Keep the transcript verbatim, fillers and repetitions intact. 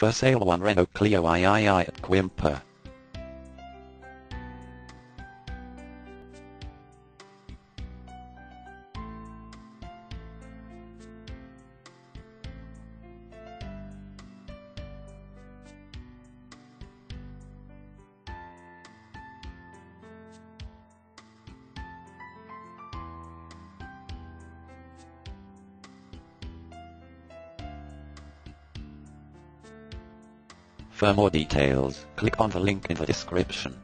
For sale one Renault Clio three at Quimper. For more details, click on the link in the description.